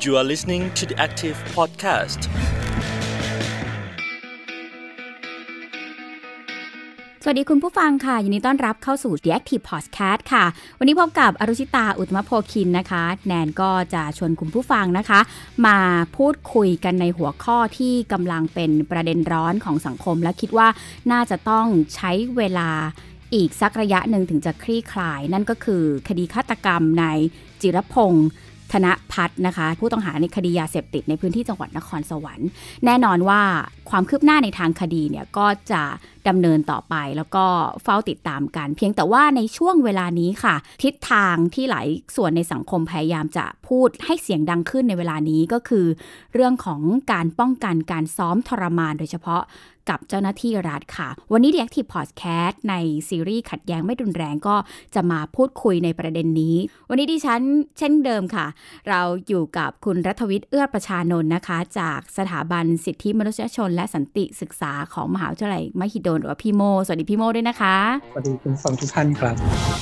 You are listening to the Active Podcast. สวัสดีคุณผู้ฟังค่ะยินดีต้อนรับเข้าสู่ The Active Podcast ค่ะวันนี้พบกับอรุชิตาอุตตมโพคินนะคะแนนก็จะชวนคุณผู้ฟังนะคะมาพูดคุยกันในหัวข้อที่กำลังเป็นประเด็นร้อนของสังคมและคิดว่าน่าจะต้องใช้เวลาอีกสักระยะหนึ่งถึงจะคลี่คลายนั่นก็คือคดีฆาตกรรมนายจิรพงษ์ธนพัฒน์นะคะผู้ต้องหาในคดียาเสพติดในพื้นที่จังหวัดนครสวรรค์แน่นอนว่าความคืบหน้าในทางคดีเนี่ยก็จะดำเนินต่อไปแล้วก็เฝ้าติดตามกันเพียงแต่ว่าในช่วงเวลานี้ค่ะทิศทางที่หลายส่วนในสังคมพยายามจะพูดให้เสียงดังขึ้นในเวลานี้ก็คือเรื่องของการป้องกันการซ้อมทรมานโดยเฉพาะกับเจ้าหน้าที่รัฐค่ะวันนี้ The Active Podcast ในซีรีส์ขัดแย้งไม่รุนแรงก็จะมาพูดคุยในประเด็นนี้วันนี้ดิฉันเช่นเดิมค่ะเราอยู่กับคุณรัฐวิทย์เอื้อประชานนท์นะคะจากสถาบันสิทธิมนุษยชนและสันติศึกษาของมหาวิทยาลัยมหิดลหรือว่าพี่โมสวัสดีพี่โมด้วยนะคะสวัสดีคุณฟังทุกท่านครับ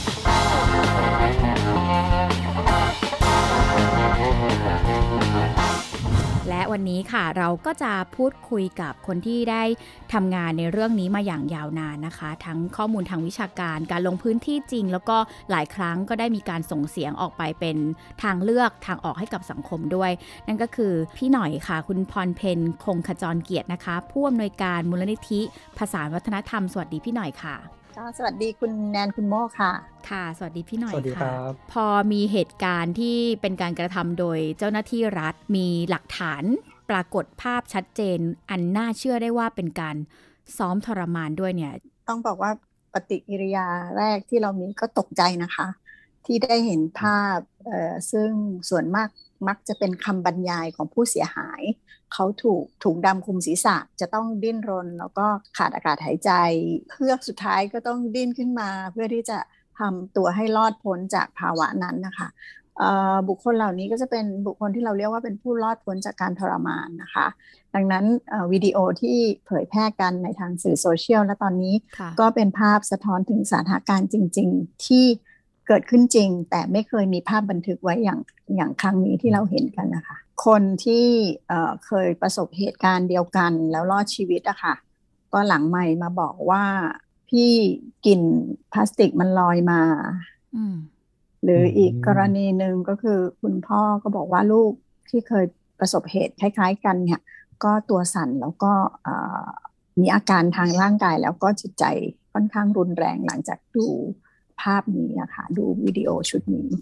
และวันนี้ค่ะเราก็จะพูดคุยกับคนที่ได้ทำงานในเรื่องนี้มาอย่างยาวนานนะคะทั้งข้อมูลทางวิชาการการลงพื้นที่จริงแล้วก็หลายครั้งก็ได้มีการส่งเสียงออกไปเป็นทางเลือกทางออกให้กับสังคมด้วยนั่นก็คือพี่หน่อยค่ะคุณพรเพ็ญคงขจรเกียรตินะคะผู้อำนวยการมูลนิธิผสานวัฒนธรรมสวัสดีพี่หน่อยค่ะสวัสดีคุณแนนคุณโมค่ะค่ะสวัสดีพี่หน่อยสวัสดีครับพอมีเหตุการณ์ที่เป็นการกระทำโดยเจ้าหน้าที่รัฐมีหลักฐานปรากฏภาพชัดเจนอันน่าเชื่อได้ว่าเป็นการซ้อมทรมานด้วยเนี่ยต้องบอกว่าปฏิกิริยาแรกที่เรามีก็ตกใจนะคะที่ได้เห็นภาพซึ่งส่วนมากมักจะเป็นคำบรรยายของผู้เสียหายเขาถูกถุงดำคลุมศีรษะจะต้องดิ้นรนแล้วก็ขาดอากาศหายใจเพื่อสุดท้ายก็ต้องดิ้นขึ้นมาเพื่อที่จะทำตัวให้รอดพ้นจากภาวะนั้นนะคะบุคคลเหล่านี้ก็จะเป็นบุคคลที่เราเรียกว่าเป็นผู้รอดพ้นจากการทรมานนะคะดังนั้นวิดีโอที่เผยแพร่กันในทางสื่อโซเชียลและตอนนี้ก็เป็นภาพสะท้อนถึงสถานการณ์จริงๆที่เกิดขึ้นจริงแต่ไม่เคยมีภาพบันทึกไว้อย่างครั้งนี้ที่เราเห็นกันนะคะคนที่เคยประสบเหตุการณ์เดียวกันแล้วรอดชีวิตอะค่ะก็หลังไมค์มาบอกว่าพี่กลิ่นพลาสติกมันลอยมาหรืออีกกรณีหนึ่งก็คือคุณพ่อก็บอกว่าลูกที่เคยประสบเหตุคล้ายๆกันเนี่ยก็ตัวสั่นแล้วก็มีอาการทางร่างกายแล้วก็จิตใจค่อนข้างรุนแรงหลังจากดูภาพนี้นะคะดูวิดีโอชุดนี้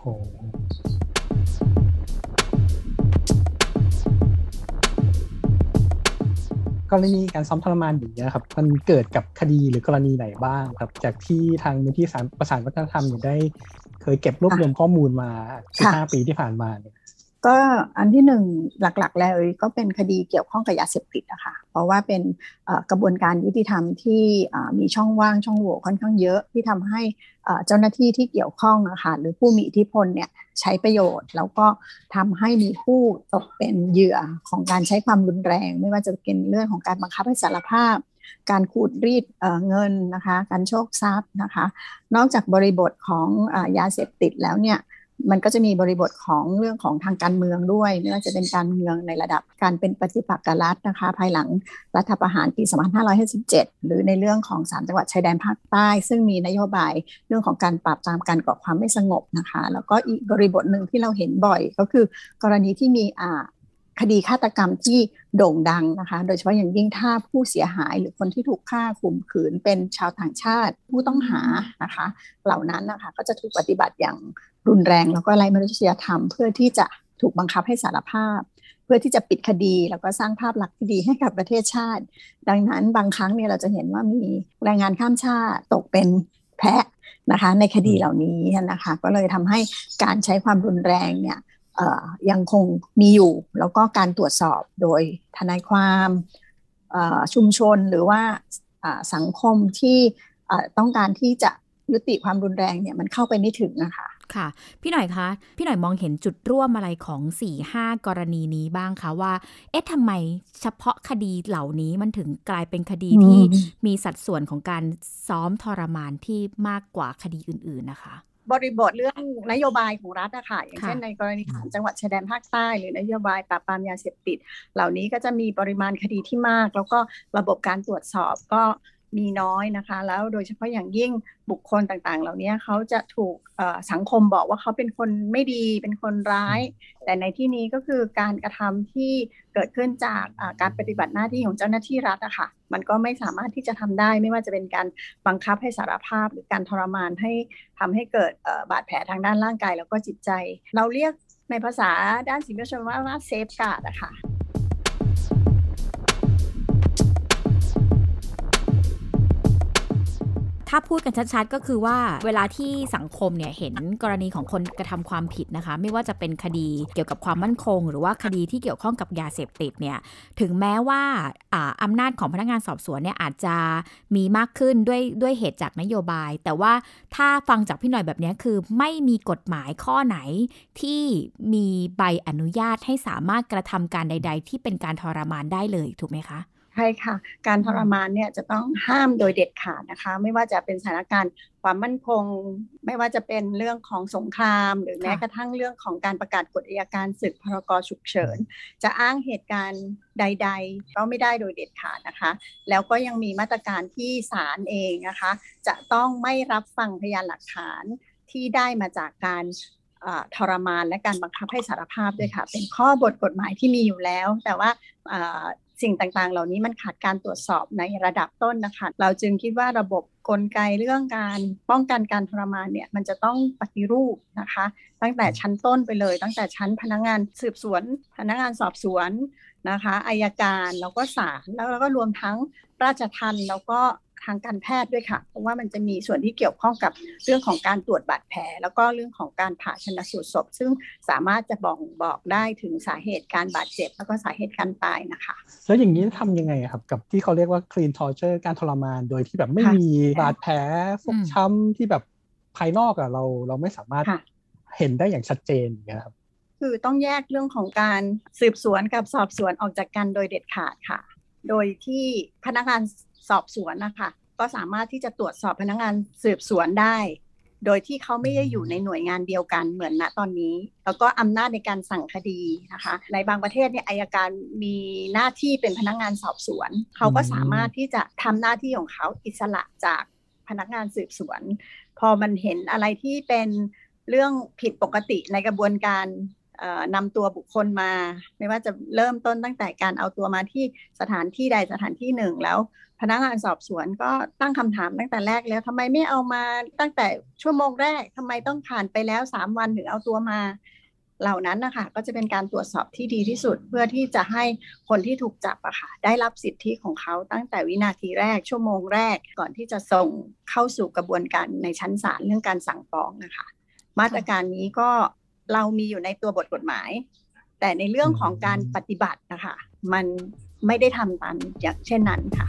กรณีการซ้อมทรมานอย่างนี้ครับมันเกิดกับคดีหรือกรณีไหนบ้างครับจากที่ทางมูลที่ประสานวัฒนธรรมได้เคยเก็บรวบรวมข้อมูลมา15 ปีที่ผ่านมาเนี่ยก็อันที่หนึ่งหลักๆแล้วก็เป็นคดีเกี่ยวข้องกับยาเสพติดนะคะเพราะว่าเป็นกระบวนการยุติธรรมที่มีช่องว่างช่องโหว่ค่อนข้างเยอะที่ทำให้เจ้าหน้าที่ที่เกี่ยวข้องนะคะหรือผู้มีอิทธิพลเนี่ยใช้ประโยชน์แล้วก็ทำให้มีผู้ตกเป็นเหยื่อของการใช้ความรุนแรงไม่ว่าจะเป็นเรื่องของการบังคับให้สารภาพการขูดรีดเงินนะคะการโชคทรัพย์นะคะนอกจากบริบทของยาเสพติดแล้วเนี่ยมันก็จะมีบริบทของเรื่องของทางการเมืองด้วยไม่ว่าจะเป็นการเมืองในระดับการเป็นปฏิปักษ์กับรัฐนะคะภายหลังรัฐประหารปี2557หรือในเรื่องของ3จังหวัดชายแดนภาคใต้ซึ่งมีนโยบายเรื่องของการปราบปรามการก่อความไม่สงบนะคะแล้วก็อีกบริบทหนึ่งที่เราเห็นบ่อยก็คือกรณีที่มีคดีฆาตกรรมที่โด่งดังนะคะโดยเฉพาะอย่างยิ่งถ้าผู้เสียหายหรือคนที่ถูกฆ่าข่มขืนเป็นชาวต่างชาติผู้ต้องหานะคะเหล่านั้นนะคะก็จะถูกปฏิบัติอย่างรุนแรงแล้วก็ไร้มนุษยธรรมเพื่อที่จะถูกบังคับให้สารภาพเพื่อที่จะปิดคดีแล้วก็สร้างภาพลักษณ์ที่ดีให้กับประเทศชาติดังนั้นบางครั้งเนี่ยเราจะเห็นว่ามีแรงงานข้ามชาติตกเป็นแพะนะคะในคดีเหล่านี้นะคะก็เลยทำให้การใช้ความรุนแรงเนี่ยยังคงมีอยู่แล้วก็การตรวจสอบโดยทนายความชุมชนหรือว่าสังคมที่ต้องการที่จะยุติความรุนแรงเนี่ยมันเข้าไปไม่ถึงนะคะค่ะพี่หน่อยคะพี่หน่อยมองเห็นจุดร่วมอะไรของ 4-5 กรณีนี้บ้างคะว่าทำไมเฉพาะคดีเหล่านี้มันถึงกลายเป็นคดีที่มีสัดส่วนของการซ้อมทรมานที่มากกว่าคดีอื่นๆนะคะบริบทเรื่องนโยบายของรัฐอะค่ะอย่างเช่นในกรณีของจังหวัดชายแดนภาคใต้หรือนโยบายปราบปรามยาเสพติดเหล่านี้ก็จะมีปริมาณคดีที่มากแล้วก็ระบบการตรวจสอบก็มีน้อยนะคะแล้วโดยเฉพาะอย่างยิ่งบุคคลต่างๆเหล่านี้เขาจะถูกสังคมบอกว่าเขาเป็นคนไม่ดีเป็นคนร้ายแต่ในที่นี้ก็คือการกระทำที่เกิดขึ้นจากการปฏิบัติหน้าที่ของเจ้าหน้าที่รัฐอะค่ะมันก็ไม่สามารถที่จะทำได้ไม่ว่าจะเป็นการบังคับให้สารภาพหรือการทรมานให้ทำให้เกิดบาดแผลทางด้านร่างกายแล้วก็จิตใจเราเรียกในภาษาด้านศิลปชนว่าเซฟการ์ดอะค่ะถ้าพูดกันชัดๆก็คือว่าเวลาที่สังคมเนี่ยเห็นกรณีของคนกระทำความผิดนะคะไม่ว่าจะเป็นคดีเกี่ยวกับความมั่นคงหรือว่าคดีที่เกี่ยวข้องกับยาเสพติดเนี่ยถึงแม้ว่าอำนาจของพนักงานสอบสวนเนี่ยอาจจะมีมากขึ้นด้วยเหตุจากนโยบายแต่ว่าถ้าฟังจากพี่หน่อยแบบนี้คือไม่มีกฎหมายข้อไหนที่มีใบอนุญาตให้สามารถกระทำการใดๆที่เป็นการทรมานได้เลยถูกไหมคะใช่ค่ะการทรมานเนี่ยจะต้องห้ามโดยเด็ดขาดนะคะไม่ว่าจะเป็นสถานการณ์ความมั่นคงไม่ว่าจะเป็นเรื่องของสงครามหรือแม้กระทั่งเรื่องของการประกาศกฎอัยการศึกพรก.ฉุกเฉินจะอ้างเหตุการณ์ใดๆก็ไม่ได้โดยเด็ดขาดนะคะแล้วก็ยังมีมาตรการที่ศาลเองนะคะจะต้องไม่รับฟังพยานหลักฐานที่ได้มาจากการทรมานและการบังคับให้สารภาพด้วยค่ะเป็นข้อบทกฎหมายที่มีอยู่แล้วแต่ว่าสิ่งต่างๆเหล่านี้มันขาดการตรวจสอบในระดับต้นนะคะเราจึงคิดว่าระบบกลไกเรื่องการป้องกันการทรมานเนี่ยมันจะต้องปฏิรูปนะคะตั้งแต่ชั้นต้นไปเลยตั้งแต่ชั้นพนักงานสืบสวนพนักงานสอบสวนนะคะอัยการแล้วก็ศาลแล้วก็รวมทั้งราชทัณฑ์แล้วก็ทางการแพทย์ด้วยค่ะเพราะว่ามันจะมีส่วนที่เกี่ยวข้องกับเรื่องของการตรวจบาดแผลแล้วก็เรื่องของการผ่าชันสูตรศพซึ่งสามารถจะบอกได้ถึงสาเหตุการบาดเจ็บแล้วก็สาเหตุการตายนะคะแล้วอย่างนี้ทำยังไงครับกับที่เขาเรียกว่า clean torture การทรมานโดยที่แบบไม่มีบาดแผลฟกช้ำที่แบบภายนอกอะเราไม่สามารถเห็นได้อย่างชัดเจนอย่างเงี้ยครับคือต้องแยกเรื่องของการสืบสวนกับสอบสวนออกจากกันโดยเด็ดขาดค่ะโดยที่พนักงานสอบสวนนะคะก็สามารถที่จะตรวจสอบพนักงานสืบสวนได้โดยที่เขาไม่ได้อยู่ในหน่วยงานเดียวกันเหมือนณตอนนี้แล้วก็อำนาจในการสั่งคดีนะคะในบางประเทศเนี่ยอัยการมีหน้าที่เป็นพนักงานสอบสวนเขาก็สามารถที่จะทำหน้าที่ของเขาอิสระจากพนักงานสืบสวนพอมันเห็นอะไรที่เป็นเรื่องผิดปกติในกระบวนการนำตัวบุคคลมาไม่ว่าจะเริ่มต้นตั้งแต่การเอาตัวมาที่สถานที่ใดสถานที่หนึ่งแล้วพนักงานสอบสวนก็ตั้งคำถามตั้งแต่แรกแล้วทำไมไม่เอามาตั้งแต่ชั่วโมงแรกทำไมต้องผ่านไปแล้ว3 วันถึงเอาตัวมาเหล่านั้นนะคะก็จะเป็นการตรวจสอบที่ดีที่สุดเพื่อที่จะให้คนที่ถูกจับอะค่ะได้รับสิทธิของเขาตั้งแต่วินาทีแรกชั่วโมงแรกก่อนที่จะส่งเข้าสู่กระบวนการในชั้นศาลเรื่องการสั่งฟ้องนะคะมาตรการนี้ก็เรามีอยู่ในตัวบทกฎหมายแต่ในเรื่องของการปฏิบัตินะคะมันไม่ได้ทำตามอย่างเช่นนั้นค่ะ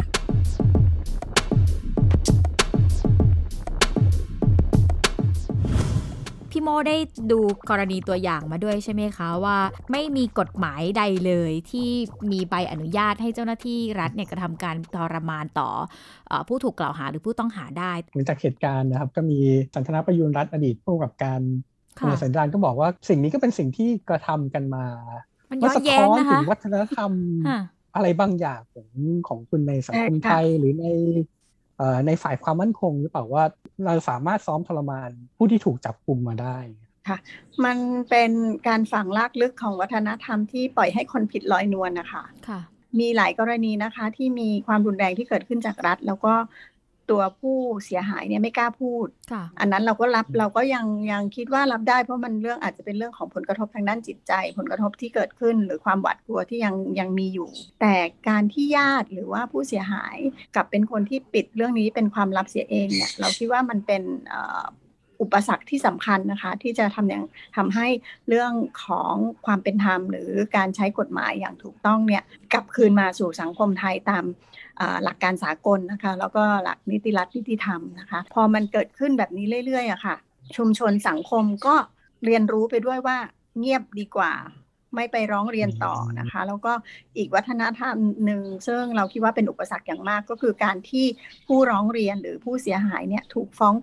พี่โมได้ดูกรณีตัวอย่างมาด้วยใช่ไหมคะว่าไม่มีกฎหมายใดเลยที่มีใบอนุญาตให้เจ้าหน้าที่รัฐเนี่ยกระทำการทรมานต่อผู้ถูกกล่าวหาหรือผู้ต้องหาได้จากเหตุการณ์นะครับก็มีสันทนาประยูรรัตน์อดีตผู้กำกับการตำรวจสันติบาลก็บอกว่าสิ่งนี้ก็เป็นสิ่งที่กระทำกันมามันย้อนแย้งนะคะถึงวัฒนธรรมอะไรบางอย่างของคุณในสังคมไทยหรือในฝ่ายความมั่นคงหรือเปล่าว่าเราสามารถซ้อมทรมานผู้ที่ถูกจับกุมมาได้ค่ะมันเป็นการฝังลากลึกของวัฒนธรรมที่ปล่อยให้คนผิดลอยนวลนะคะมีหลายกรณีนะคะที่มีความรุนแรงที่เกิดขึ้นจากรัฐแล้วก็ตัวผู้เสียหายเนี่ยไม่กล้าพูดอันนั้นเราก็ยังคิดว่ารับได้เพราะมันเรื่องอาจจะเป็นเรื่องของผลกระทบทางด้านจิตใจผลกระทบที่เกิดขึ้นหรือความหวาดกลัวที่ยังมีอยู่แต่การที่ญาติหรือว่าผู้เสียหายกลับเป็นคนที่ปิดเรื่องนี้เป็นความลับเสียเองเนี่ยเราคิดว่ามันเป็นอุปสรรคที่สำคัญนะคะที่จะทำให้เรื่องของความเป็นธรรมหรือการใช้กฎหมายอย่างถูกต้องเนี่ยกลับคืนมาสู่สังคมไทยตามหลักการสากลนะคะแล้วก็หลักนิติรัฐนิติธรรมนะคะพอมันเกิดขึ้นแบบนี้เรื่อยๆอะค่ะชุมชนสังคมก็เรียนรู้ไปด้วยว่าเงียบดีกว่าไม่ไปร้องเรียนต่อนะคะแล้วก็อีกวัฒนธรรมหนึ่งซึ่งเราคิดว่าเป็นอุปสรรคอย่างมากก็คือการที่ผู้ร้องเรียนหรือผู้เสียหายเนี่ยถูกฟ้องกลับ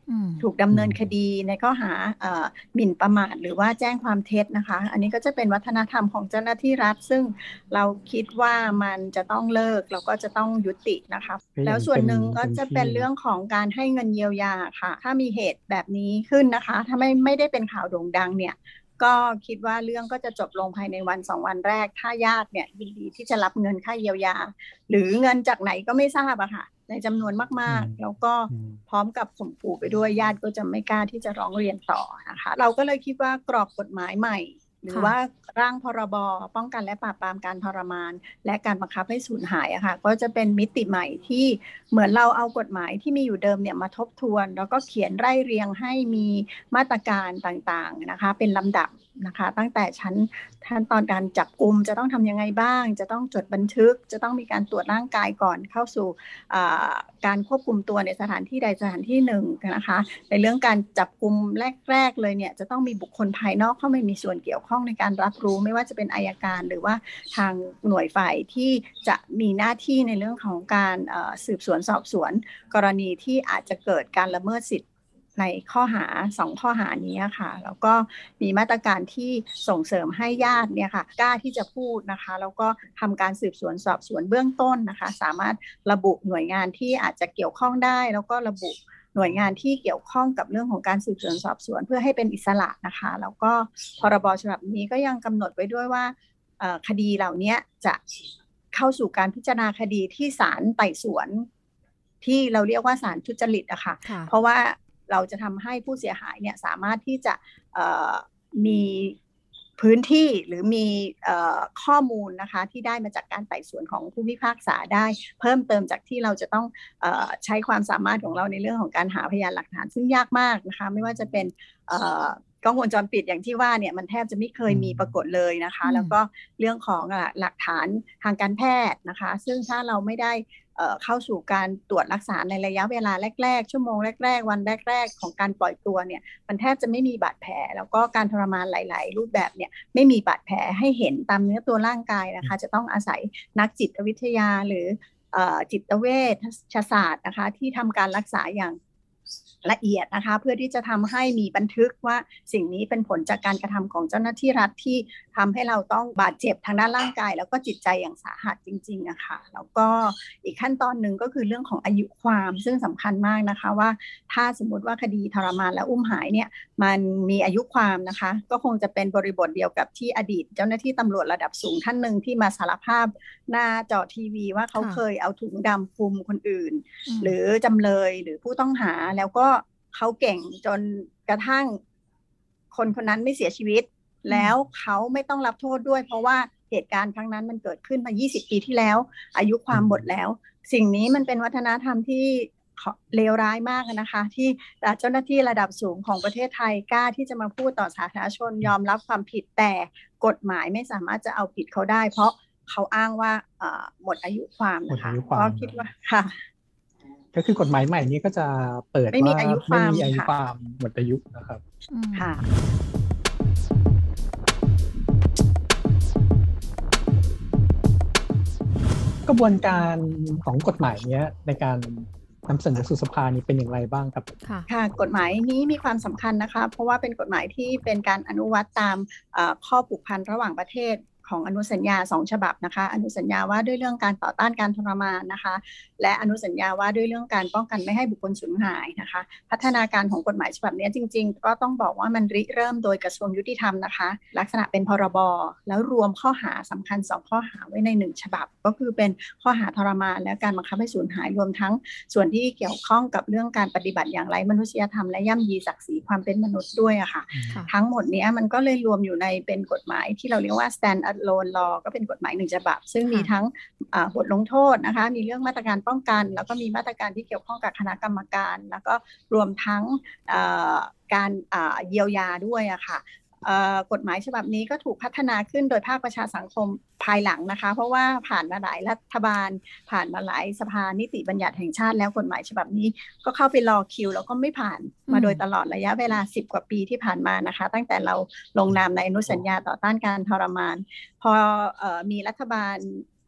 ถูกดำเนินคดีในข้อหาหมิ่นประมาทหรือว่าแจ้งความเท็จนะคะอันนี้ก็จะเป็นวัฒนธรรมของเจ้าหน้าที่รัฐซึ่งเราคิดว่ามันจะต้องเลิกแล้วก็จะต้องยุตินะคะแล้วส่วนหนึ่งก็จะเป็นเรื่องของการให้เงินเยียวยาค่ะถ้ามีเหตุแบบนี้ขึ้นนะคะถ้าไม่ได้เป็นข่าวโด่งดังเนี่ยก็คิดว่าเรื่องก็จะจบลงภายในวัน2 วันแรกถ้าญาติเนี่ยยินดีที่จะรับเงินค่าเยียวยาหรือเงินจากไหนก็ไม่ทราบอะค่ะในจำนวนมากๆแล้วก็พร้อมกับข่มขู่ไปด้วยญาติก็จะไม่กล้าที่จะร้องเรียนต่อนะคะเราก็เลยคิดว่ากรอบกฎหมายใหม่หรือว่าร่างพรบป้องกันและปราบปรามการทรมานและการบังคับให้สูญหายอะค่ะก็จะเป็นมิติใหม่ที่เหมือนเราเอากฎหมายที่มีอยู่เดิมเนี่ยมาทบทวนแล้วก็เขียนไล่เรียงให้มีมาตรการต่างๆนะคะเป็นลำดับนะคะตั้งแต่ขั้นตอนการจับกุมจะต้องทำยังไงบ้างจะต้องจดบันทึกจะต้องมีการตรวจร่างกายก่อนเข้าสู่การควบคุมตัวในสถานที่ใดสถานที่หนึ่งนะคะในเรื่องการจับกุมแรกเลยเนี่ยจะต้องมีบุคคลภายนอกเข้ามามีส่วนเกี่ยวข้องในการรับรู้ไม่ว่าจะเป็นอัยการหรือว่าทางหน่วยฝ่ายที่จะมีหน้าที่ในเรื่องของการสืบสวนสอบสวนกรณีที่อาจจะเกิดการละเมิดสิทธิในข้อหา2ข้อหานี้ค่ะแล้วก็มีมาตรการที่ส่งเสริมให้ญาติเนี่ยค่ะกล้าที่จะพูดนะคะแล้วก็ทำการสืบสวนสอบสวนเบื้องต้นนะคะสามารถระบุหน่วยงานที่อาจจะเกี่ยวข้องได้แล้วก็ระบุหน่วยงานที่เกี่ยวข้องกับเรื่องของการสืบสวนสอบสวนเพื่อให้เป็นอิสระนะคะแล้วก็พรบฉบับนี้ก็ยังกำหนดไว้ด้วยว่าคดีเหล่านี้จะเข้าสู่การพิจารณาคดีที่ศาลไต่สวนที่เราเรียกว่าศาลทุจริตอะค่ะเพราะว่าเราจะทำให้ผู้เสียหายเนี่ยสามารถที่จะมีพื้นที่หรือมีข้อมูลนะคะที่ได้มาจากการไต่สวนของผู้พิพากษาได้เพิ่มเติมจากที่เราจะต้องใช้ความสามารถของเราในเรื่องของการหาพยานหลักฐานซึ่งยากมากนะคะไม่ว่าจะเป็นกล้องวงจรปิดอย่างที่ว่าเนี่ยมันแทบจะไม่เคยมีปรากฏเลยนะคะแล้วก็เรื่องของหลักฐานทางการแพทย์นะคะซึ่งถ้าเราไม่ได้เข้าสู่การตรวจรักษาในระยะเวลาแรกๆชั่วโมงแรกๆวันแรกๆของการปล่อยตัวเนี่ยมันแทบจะไม่มีบาดแผลแล้วก็การทรมานหลายๆรูปแบบเนี่ยไม่มีบาดแผลให้เห็นตามเนื้อตัวร่างกายนะคะจะต้องอาศัยนักจิตวิทยาหรือจิตเวชศาสตร์นะคะที่ทำการรักษาอย่างละเอียดนะคะเพื่อที่จะทำให้มีบันทึกว่าสิ่งนี้เป็นผลจากการกระทำของเจ้าหน้าที่รัฐที่ทำให้เราต้องบาดเจ็บทางด้านร่างกายแล้วก็จิตใจอย่างสาหัสจริงๆนะคะแล้วก็อีกขั้นตอนหนึ่งก็คือเรื่องของอายุความซึ่งสำคัญมากนะคะว่าถ้าสมมติว่าคดีทรมานและอุ้มหายเนี่ยมันมีอายุความนะคะก็คงจะเป็นบริบทเดียวกับที่อดีตเจ้าหน้าที่ตำรวจระดับสูงท่านหนึ่งที่มาสารภาพหน้าจอทีวีว่าเขาเคยเอาถุงดำคลุมคนอื่นหรือจำเลยหรือผู้ต้องหาแล้วก็เขาเก่งจนกระทั่งคนนั้นไม่เสียชีวิตแล้วเขาไม่ต้องรับโทษด้วยเพราะว่าเหตุการณ์ครั้งนั้นมันเกิดขึ้นมา20 ปีที่แล้วอายุความหมดแล้วสิ่งนี้มันเป็นวัฒนธรรมที่เลวร้ายมากนะคะที่เจ้าหน้าที่ระดับสูงของประเทศไทยกล้าที่จะมาพูดต่อสาธารณชนยอมรับความผิดแต่กฎหมายไม่สามารถจะเอาผิดเขาได้เพราะเขาอ้างว่าหมดอายุความนะคะก็คิดว่าค่ะก็คือกฎหมายใหม่นี้ก็จะเปิดว่าไม่มีอายุความหมดอายุนะครับค่ะกระบวนการของกฎหมายนี้ในการนำเสนอสู่สภานี้เป็นอย่างไรบ้างครับค่ะกฎหมายนี้มีความสำคัญนะคะเพราะว่าเป็นกฎหมายที่เป็นการอนุวัตตามข้อผูกพันระหว่างประเทศของอนุสัญญา2 ฉบับนะคะอนุสัญญาว่าด้วยเรื่องการต่อต้านการทรมานนะคะและอนุสัญญาว่าด้วยเรื่องการป้องกันไม่ให้บุคคลสูญหายนะคะพัฒนาการของกฎหมายฉบับนี้จริงๆก็ต้องบอกว่ามันริเริ่มโดยกระทรวงยุติธรรมนะคะลักษณะเป็นพรบแล้วรวมข้อหาสำคัญ2 ข้อหาไว้ใน1 ฉบับก็คือเป็นข้อหาทรมานและการบังคับให้สูญหายรวมทั้งส่วนที่เกี่ยวข้องกับเรื่องการปฏิบัติอย่างไร้มนุษยธรรมและย่ำยีศักดิ์ศรีความเป็นมนุษย์ด้วยอะค่ะทั้งหมดนี้มันก็เลยรวมอยู่ในเป็นกฎหมายที่เราเรียกว่า stand alone law ก็เป็นกฎหมาย1 ฉบับซึ่งมีทั้งบทลงโทษนะคะมีเรื่องมาตรการป้องกันแล้วก็มีมาตรการที่เกี่ยวข้องกับคณะกรรมการแล้วก็รวมทั้งการเยียวยาด้วยอะค่ะกฎหมายฉบับนี้ก็ถูกพัฒนาขึ้นโดยภาคประชาสังคมภายหลังนะคะเพราะว่าผ่านมาหลายรัฐบาลผ่านมาหลายสภานิติบัญญัติแห่งชาติแล้วกฎหมายฉบับนี้ก็เข้าไปรอคิวแล้วก็ไม่ผ่านมาโดยตลอดระยะเวลา10 กว่าปีที่ผ่านมานะคะตั้งแต่เราลงนามในอนุสัญญาต่อต้านการทรมานพอมีรัฐบาล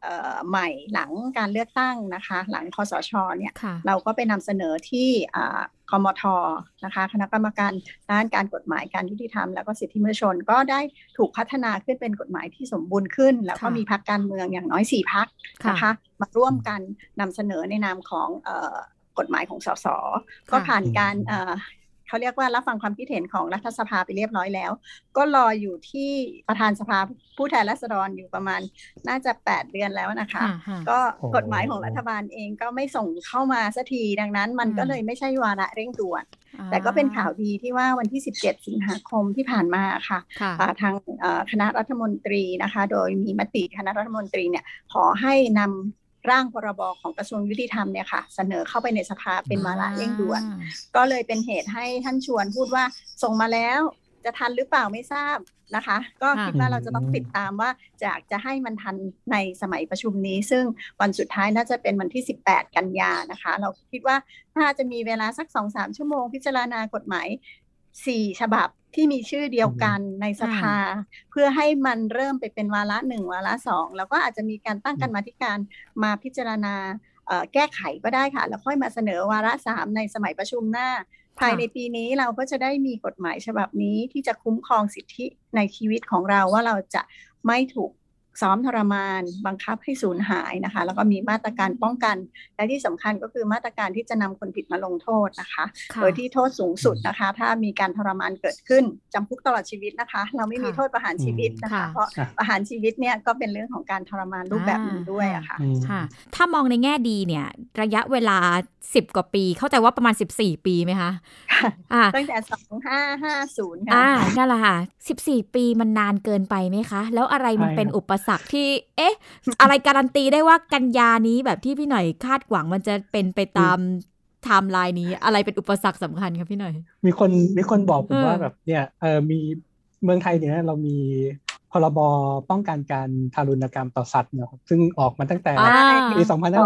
ใหม่หลังการเลือกตั้งนะคะหลังคสช.เนี่ย เราก็ไปนำเสนอที่คมท.นะคะคณะกรรมการด้านการกฎหมายการยุติธรรมแล้วก็สิทธิมนุษยชนก็ได้ถูกพัฒนาขึ้นเป็นกฎหมายที่สมบูรณ์ขึ้นแล้วก็มีพรรคการเมืองอย่างน้อย4 พรรคนะคะมาร่วมกันนำเสนอในนามของกฎหมายของสสก็ผ่านการเขาเรียกว่ารับฟังความคิดเห็นของรัฐสภาไปเรียบร้อยแล้วก็รออยู่ที่ประธานสภาผู้แทนราษฎรอยู่ประมาณน่าจะ8 เดือนแล้วนะคะก็กฎหมายของรัฐบาลเองก็ไม่ส่งเข้ามาสักทีดังนั้นมันก็เลยไม่ใช่วาระเร่งด่วนแต่ก็เป็นข่าวดีที่ว่าวันที่17 สิงหาคมที่ผ่านมาค่ะทางคณะรัฐมนตรีนะคะโดยมีมติคณะรัฐมนตรีเนี่ยขอให้นำร่างพรบของกระทรวงยุติธรรมเนี่ยค่ะเสนอเข้าไปในสภาเป็นวาระเร่งด่วนก็เลยเป็นเหตุให้ท่านชวนพูดว่าส่งมาแล้วจะทันหรือเปล่าไม่ทราบนะคะก็คิดว่าเราจะต้องติดตามว่าจะให้มันทันในสมัยประชุมนี้ซึ่งวันสุดท้ายน่าจะเป็นวันที่18 กันยายนนะคะเราคิดว่าถ้าจะมีเวลาสัก 2-3 ชั่วโมงพิจารณากฎหมาย4 ฉบับที่มีชื่อเดียวกันในสภาเพื่อให้มันเริ่มไปเป็นวาระ1วาระ2แล้วก็อาจจะมีการตั้งกรรมาธิการมาพิจารณาแก้ไขก็ได้ค่ะแล้วค่อยมาเสนอวาระ3ในสมัยประชุมหน้าภายในปีนี้เราก็จะได้มีกฎหมายฉบับนี้ที่จะคุ้มครองสิทธิในชีวิตของเราว่าเราจะไม่ถูกซ้อมทรมานบังคับให้สูญหายนะคะแล้วก็มีมาตรการป้องกันและที่สำคัญก็คือมาตรการที่จะนำคนผิดมาลงโทษนะคะโดยที่โทษสูงสุดนะคะถ้ามีการทรมานเกิดขึ้นจำคุกตลอดชีวิตนะคะเราไม่มีโทษประหารชีวิตนะคะเพราะประหารชีวิตเนี่ยก็เป็นเรื่องของการทรมานรูปแบบหนึ่งด้วยอะค่ะถ้ามองในแง่ดีเนี่ยระยะเวลา10 กว่าปีเข้าใจว่าประมาณ14 ปีไหมคะตั้งแต่2550ค่ะนั่นแหละค่ะ14 ปีมันนานเกินไปไหมคะแล้วอะไรมันเป็นอุปสรรคที่อะไรการันตีได้ว่ากันยานี้แบบที่พี่หน่อยคาดหวังมันจะเป็นไปตามไทม์ไลน์นี้อะไรเป็นอุปสรรคสำคัญครับพี่หน่อยมีคนบอกผมว่าแบบเนี่ยมีเมืองไทยเนี่ยเรามีพรบป้องกันการทารุณกรรมต่อสัตว์นะครับซึ่งออกมาตั้งแต่ปี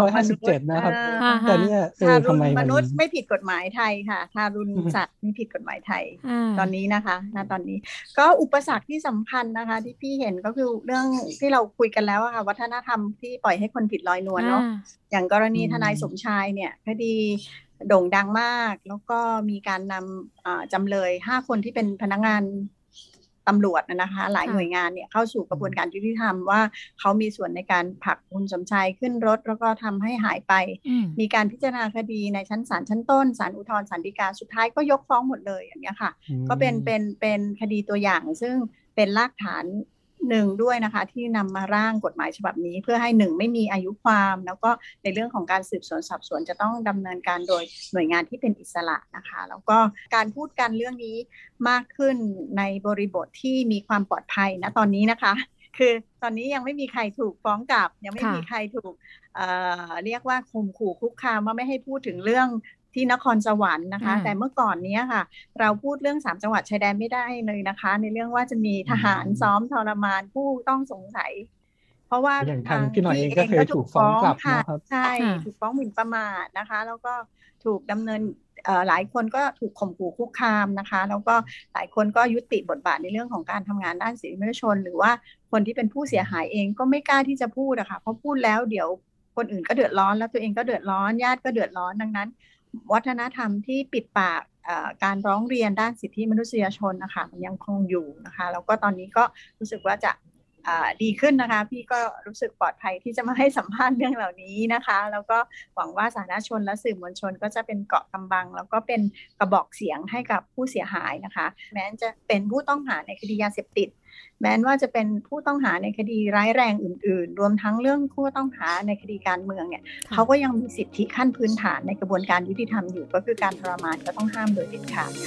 2557นะครับแต่เนี่ยทารุณมนุษย์ไม่ผิดกฎหมายไทยค่ะทารุณสัตว์ไม่ผิดกฎหมายไทยตอนนี้นะคะตอนนี้ก็อุปสรรคที่สำคัญนะคะที่พี่เห็นก็คือเรื่องที่เราคุยกันแล้วค่ะวัฒนธรรมที่ปล่อยให้คนผิดลอยนวลเนาะอย่างกรณีทนายสมชายเนี่ยคดีโด่งดังมากแล้วก็มีการนำจำเลย5 คนที่เป็นพนักงานตำรวจนะคะหลายหน่วยงานเนี่ยเข้าสู่กระบวนการยุติธรรมว่าเขามีส่วนในการผลักคุณสมชายขึ้นรถแล้วก็ทำให้หายไปมีการพิจารณาคดีในชั้นศาลชั้นต้นศาลอุทธรณ์ศาลฎีกาสุดท้ายก็ยกฟ้องหมดเลยอย่างนี้ค่ะก็เป็นคดีตัวอย่างซึ่งเป็นรากฐานหนึ่งด้วยนะคะที่นำมาร่างกฎหมายฉบับนี้เพื่อให้1ไม่มีอายุความแล้วก็ในเรื่องของการสืบสวนสอบสวนจะต้องดำเนินการโดยหน่วยงานที่เป็นอิสระนะคะแล้วก็การพูดกันเรื่องนี้มากขึ้นในบริบทที่มีความปลอดภัยณตอนนี้นะคะคือตอนนี้ยังไม่มีใครถูกฟ้องกลับยังไม่มีใครถูกเรียกว่าข่มขู่คุกคามว่าไม่ให้พูดถึงเรื่องที่นครสวรรค์นะคะแต่เมื่อก่อนนี้ค่ะเราพูดเรื่อง3 จังหวัดชายแดนไม่ได้เลยนะคะในเรื่องว่าจะมีทหารซ้อมทรมานผู้ต้องสงสัยเพราะว่าทางพี่หน่อยเองก็เคยถูกฟ้องกลับนะครับใช่ถูกฟ้องหมิ่นประมาทนะคะแล้วก็ถูกดำเนินหลายคนก็ถูกข่มขู่คุกคามนะคะแล้วก็หลายคนก็ยุติบทบาทในเรื่องของการทำงานด้านสิทธิมนุษยชนหรือว่าคนที่เป็นผู้เสียหายเองก็ไม่กล้าที่จะพูดนะคะเพราะพูดแล้วเดี๋ยวคนอื่นก็เดือดร้อนแล้วตัวเองก็เดือดร้อนญาติก็เดือดร้อนดังนั้นวัฒนธรรมที่ปิดปากการร้องเรียนด้านสิทธิมนุษยชนนะคะมันยังคงอยู่นะคะแล้วก็ตอนนี้ก็รู้สึกว่าจะดีขึ้นนะคะพี่ก็รู้สึกปลอดภัยที่จะมาให้สัมภาษณ์เรื่องเหล่านี้นะคะแล้วก็หวังว่าสาธารณชนและสื่อมวลชนก็จะเป็นเกราะกำบังแล้วก็เป็นกระบอกเสียงให้กับผู้เสียหายนะคะแม้จะเป็นผู้ต้องหาในคดียาเสพติดแม้ว่าจะเป็นผู้ต้องหาในคดีร้ายแรงอื่นๆรวมทั้งเรื่องผู้ต้องหาในคดีการเมืองเนี่ยเขาก็ยังมีสิทธิขั้นพื้นฐานในกระบวนการยุติธรรมอยู่ก็คือการทรมานก็ต้องห้ามโดยเด็ดขาด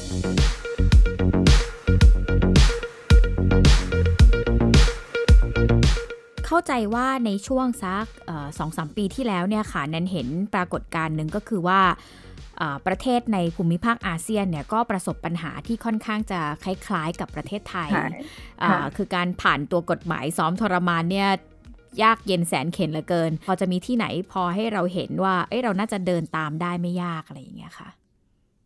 เข้าใจว่าในช่วงสัก2-3 ปีที่แล้วเนี่ยค่ะนั้นเห็นปรากฏการณ์หนึ่งก็คือว่าประเทศในภูมิภาคอาเซียนเนี่ยก็ประสบปัญหาที่ค่อนข้างจะคล้ายๆกับประเทศไทยคือการผ่านตัวกฎหมายซ้อมทรมานเนี่ยยากเย็นแสนเข็ญเหลือเกินพอจะมีที่ไหนพอให้เราเห็นว่าเราน่าจะเดินตามได้ไม่ยากอะไรอย่างเงี้ยค่ะ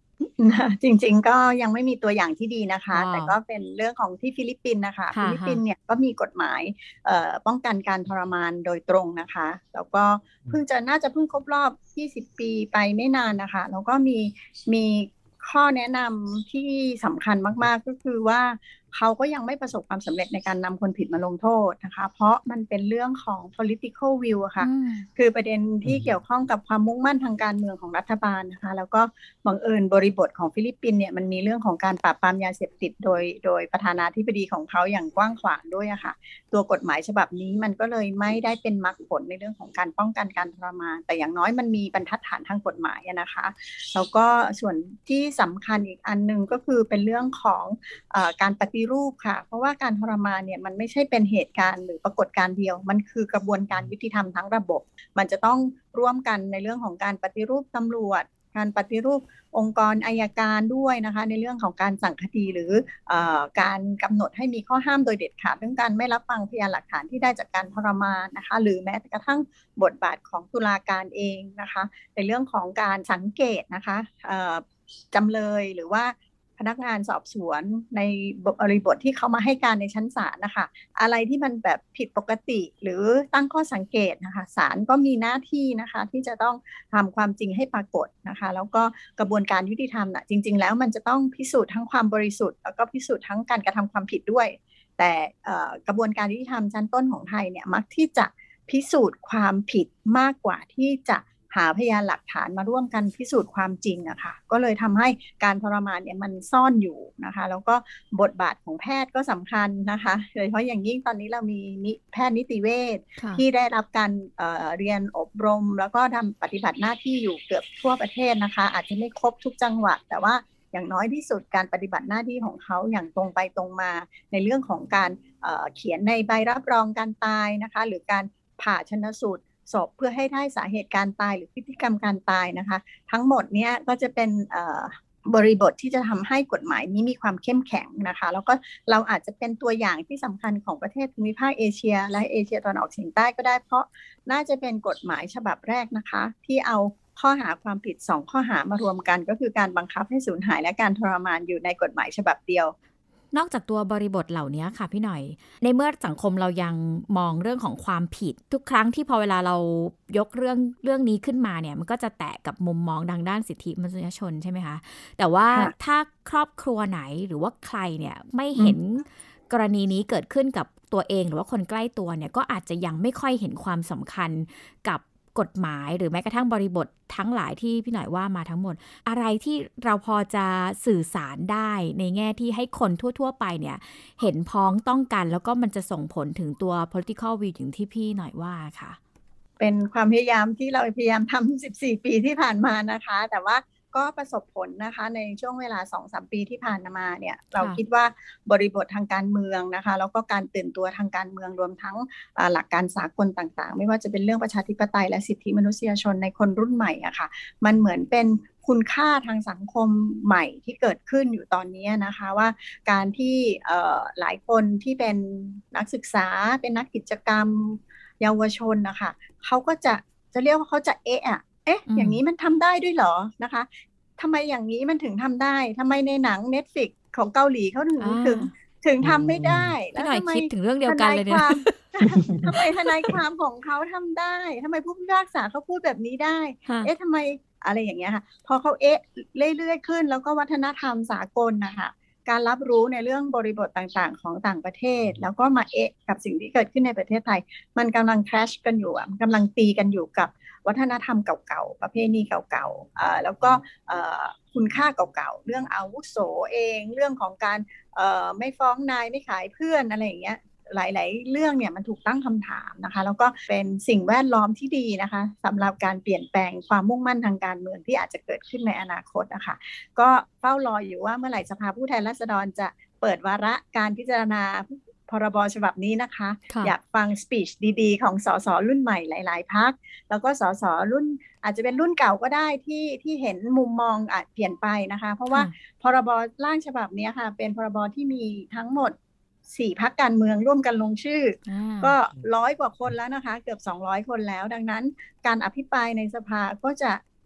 จริงๆก็ยังไม่มีตัวอย่างที่ดีนะคะแต่ก็เป็นเรื่องของที่ฟิลิปปินส์นะคะฟิลิปปินส์เนี่ยก็มีกฎหมายป้องกันการทรมานโดยตรงนะคะแล้วก็น่าจะเพิ่งครบรอบ20 ปีไปไม่นานนะคะแล้วก็มีข้อแนะนำที่สำคัญมากๆก็คือว่าเขาก็ยังไม่ประสบความสำเร็จในการนำคนผิดมาลงโทษนะคะเพราะมันเป็นเรื่องของ political will อะค่ะคือประเด็นที่เกี่ยวข้องกับความมุ่งมั่นทางการเมืองของรัฐบาลนะคะแล้วก็บังเอิญบริบทของฟิลิปปินส์เนี่ยมันมีเรื่องของการปราบปรามยาเสพติดโดยประธานาธิบดีของเขาอย่างกว้างขวางด้วยอะค่ะตัวกฎหมายฉบับนี้มันก็เลยไม่ได้เป็นมรรคผลในเรื่องของการป้องกันการทรมานแต่อย่างน้อยมันมีบรรทัดฐานทางกฎหมายนะคะแล้วก็ส่วนที่สำคัญอีกอันนึงก็คือเป็นเรื่องของการปฏิรูปค่ะเพราะว่าการทรมานเนี่ยมันไม่ใช่เป็นเหตุการณ์หรือปรากฏการณ์เดียวมันคือกระบวนการยุติธรรมทั้งระบบมันจะต้องร่วมกันในเรื่องของการปฏิรูปตำรวจการปฏิรูปองค์กรอัยการด้วยนะคะในเรื่องของการสั่งคดีหรือการกำหนดให้มีข้อห้ามโดยเด็ดขาดเรื่องการไม่รับฟังพยานหลักฐานที่ได้จากการทรมานนะคะหรือแม้กระทั่งบทบาทของตุลาการเองนะคะในเรื่องของการสังเกตนะคะจำเลยหรือว่าพนักงานสอบสวนในบริบทที่เขามาให้การในชั้นศาลนะคะอะไรที่มันแบบผิดปกติหรือตั้งข้อสังเกตนะคะศาลก็มีหน้าที่นะคะที่จะต้องทำความจริงให้ปรากฏนะคะแล้วก็กระบวนการยุติธรรมจริงๆแล้วมันจะต้องพิสูจน์ทั้งความบริสุทธิ์แล้วก็พิสูจน์ทั้งการกระทำความผิดด้วยแต่กระบวนการยุติธรรมชั้นต้นของไทยเนี่ยมักที่จะพิสูจน์ความผิดมากกว่าที่จะหาพยานหลักฐานมาร่วมกันพิสูจน์ความจริงนะคะก็เลยทำให้การทรมานเนี่ยมันซ่อนอยู่นะคะแล้วก็บทบาทของแพทย์ก็สำคัญนะคะโดยเฉพาะอย่างยิ่งตอนนี้เรามีแพทย์นิติเวชที่ได้รับการเรียนอบรมแล้วก็ทำปฏิบัติหน้าที่อยู่เกือบทั่วประเทศนะคะอาจจะไม่ครบทุกจังหวัดแต่ว่าอย่างน้อยที่สุดการปฏิบัติหน้าที่ของเขาอย่างตรงไปตรงมาในเรื่องของการเขียนในใบรับรองการตายนะคะหรือการผ่าชันสูตรศพเพื่อให้ได้สาเหตุการตายหรือพฤติกรรมการตายนะคะทั้งหมดเนี้ยก็จะเป็นบริบทที่จะทำให้กฎหมายนี้มีความเข้มแข็งนะคะแล้วก็เราอาจจะเป็นตัวอย่างที่สำคัญของประเทศภูมิภาคเอเชียและเอเชียตะวันออกเฉียงใต้ก็ได้เพราะน่าจะเป็นกฎหมายฉบับแรกนะคะที่เอาข้อหาความผิด2ข้อหามารวมกันก็คือการบังคับให้สูญหายและการทรมานอยู่ในกฎหมายฉบับเดียวนอกจากตัวบริบทเหล่านี้ค่ะพี่หน่อยในเมื่อสังคมเรายังมองเรื่องของความผิดทุกครั้งที่พอเวลาเรายกเรื่องนี้ขึ้นมาเนี่ยมันก็จะแตะกับมุมมองทางด้านสิทธิมนุษยชนใช่ไหมคะแต่ว่าถ้าครอบครัวไหนหรือว่าใครเนี่ยไม่เห็นกรณีนี้เกิดขึ้นกับตัวเองหรือว่าคนใกล้ตัวเนี่ยก็อาจจะยังไม่ค่อยเห็นความสำคัญกับกฎหมายหรือแม้กระทั่งบริบททั้งหลายที่พี่หน่อยว่ามาทั้งหมดอะไรที่เราพอจะสื่อสารได้ในแง่ที่ให้คนทั่วๆไปเนี่ยเห็นพ้องต้องกันแล้วก็มันจะส่งผลถึงตัว political will ถึงที่พี่หน่อยว่าค่ะเป็นความพยายามที่เราพยายามทำ14 ปีที่ผ่านมานะคะแต่ว่าก็ประสบผลนะคะในช่วงเวลา 2-3 ปีที่ผ่านมาเนี่ยเราคิดว่าบริบททางการเมืองนะคะแล้วก็การตื่นตัวทางการเมืองรวมทั้งหลักการสากลต่างๆไม่ว่าจะเป็นเรื่องประชาธิปไตยและสิทธิมนุษยชนในคนรุ่นใหม่อะค่ะมันเหมือนเป็นคุณค่าทางสังคมใหม่ที่เกิดขึ้นอยู่ตอนนี้นะคะว่าการที่หลายคนที่เป็นนักศึกษาเป็นนักกิจกรรมเยาวชนนะคะเขาก็จะเรียกว่าเขาจะเอ๊ะอย่างนี้มันทำได้ด้วยเหรอนะคะทำไมอย่างนี้มันถึงทำได้ทำไมในหนัง Netflix ของเกาหลีเขาถึงทำไม่ได้แล้วทำไมคิดถึงเรื่องเดียวกันเลยเนี่ยทำไมทนายความของเขาทำได้ทำไมผู้พิพากษาเขาพูดแบบนี้ได้ทำไมอะไรอย่างเงี้ยค่ะพอเขาเรื่อยๆขึ้นแล้วก็วัฒนธรรมสากลนะคะการรับรู้ในเรื่องบริบทต่างๆของต่างประเทศแล้วก็มากับสิ่งที่เกิดขึ้นในประเทศไทยมันกำลังแครชกันอยู่มันกำลังตีกันอยู่กับวัฒนธรรมเก่าๆประเพณีเก่าๆแล้วก็คุณค่าเก่าๆเรื่องอาวุโสเองเรื่องของการไม่ฟ้องนายไม่ขายเพื่อนอะไรอย่างเงี้ยหลายๆเรื่องเนี่ยมันถูกตั้งคำถามนะคะแล้วก็เป็นสิ่งแวดล้อมที่ดีนะคะสำหรับการเปลี่ยนแปลงความมุ่งมั่นทางการเมืองที่อาจจะเกิดขึ้นในอนาคตนะคะก็เฝ้ารออยู่ว่าเมื่อไหร่สภาผู้แทนราษฎรจะเปิดวาระการพิจารณาพรบฉบับนี้นะคะอยากฟังสปีชดีๆของสสรุ่นใหม่หลายๆพรรคแล้วก็สสรุ่นอาจจะเป็นรุ่นเก่าก็ได้ที่เห็นมุมมองอาจเปลี่ยนไปนะคะเพราะว่าพรบร่างฉบับนี้ค่ะเป็นพรบที่มีทั้งหมด4 พรรคการเมืองร่วมกันลงชื่อก็100 กว่าคนแล้วนะคะเกือบ200 คนแล้วดังนั้นการอภิปรายในสภาก็จะ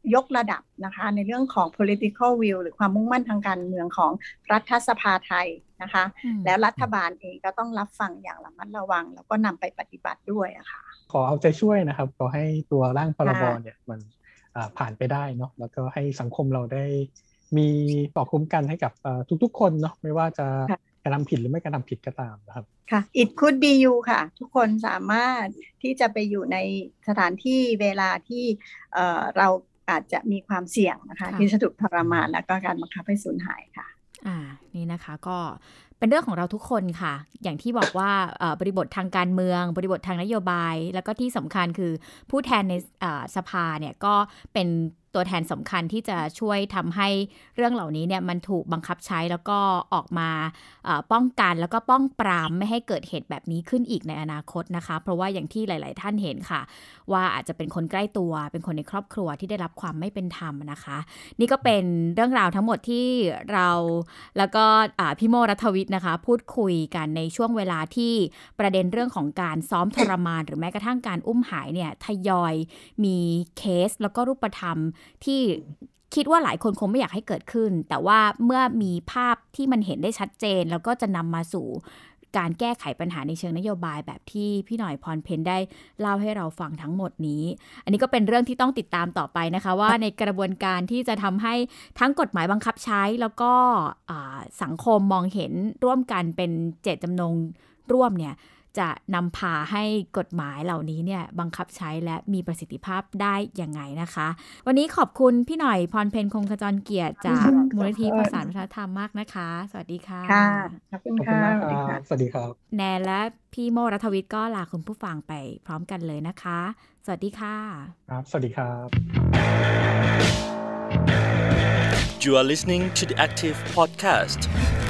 ยกระดับนะคะในเรื่องของ political will หรือความมุ่งมั่นทางการเมืองของรัฐสภาไทยนะคะแล้วรัฐบาลเองก็ต้องรับฟังอย่างระมัดระวังแล้วก็นำไปปฏิบัติด้วยอะค่ะขอเอาใจช่วยนะครับขอให้ตัวร่างพรบเนี่ยมันผ่านไปได้เนาะแล้วก็ให้สังคมเราได้มีปกคุ้มกันให้กับทุกๆคนเนาะไม่ว่าจะกระทำผิดหรือไม่กระทำผิดก็ตามนะครับค่ะ It could be you ค่ะทุกคนสามารถที่จะไปอยู่ในสถานที่เวลาที่เราอาจจะมีความเสี่ยงนะคะที่จะถูกทรมานแล้วก็การบังคับให้สูญหายค่ะนี่นะคะก็เป็นเรื่องของเราทุกคนค่ะอย่างที่บอกว่าบริบททางการเมืองบริบททางนโยบายแล้วก็ที่สำคัญคือผู้แทนในสภาเนี่ยก็เป็นตัวแทนสำคัญที่จะช่วยทำให้เรื่องเหล่านี้เนี่ยมันถูกบังคับใช้แล้วก็ออกมาป้องกันแล้วก็ป้องปรามไม่ให้เกิดเหตุแบบนี้ขึ้นอีกในอนาคตนะคะเพราะว่าอย่างที่หลายๆท่านเห็นค่ะว่าอาจจะเป็นคนใกล้ตัวเป็นคนในครอบครัวที่ได้รับความไม่เป็นธรรมนะคะนี่ก็เป็นเรื่องราวทั้งหมดที่เราแล้วก็พี่โมรัฐวิทย์นะคะพูดคุยกันในช่วงเวลาที่ประเด็นเรื่องของการซ้อมทรมานหรือแม้กระทั่งการอุ้มหายเนี่ยทยอยมีเคสแล้วก็รูปธรรมที่คิดว่าหลายคนคงไม่อยากให้เกิดขึ้นแต่ว่าเมื่อมีภาพที่มันเห็นได้ชัดเจนแล้วก็จะนำมาสู่การแก้ไขปัญหาในเชิงนโยบายแบบที่พี่หน่อยพรเพ็ญได้เล่าให้เราฟังทั้งหมดนี้อันนี้ก็เป็นเรื่องที่ต้องติดตามต่อไปนะคะว่าในกระบวนการที่จะทำให้ทั้งกฎหมายบังคับใช้แล้วก็สังคมมองเห็นร่วมกันเป็นเจตจำนงร่วมเนี่ยจะนำพาให้กฎหมายเหล่านี้เนี่ยบังคับใช้และมีประสิทธิภาพได้ยังไงนะคะวันนี้ขอบคุณพี่หน่อยพรเพ็ญคงขจรเกียรติจากมูลนิธิประสานวัฒนธรรมมากนะคะสวัสดีค่ะค่ะขอบคุณค่ะสวัสดีครับแนนและพี่โมรัฐวิทย์ก็ลาคุณผู้ฟังไปพร้อมกันเลยนะคะสวัสดีค่ะครับสวัสดีครับ You are listening to the Active Podcast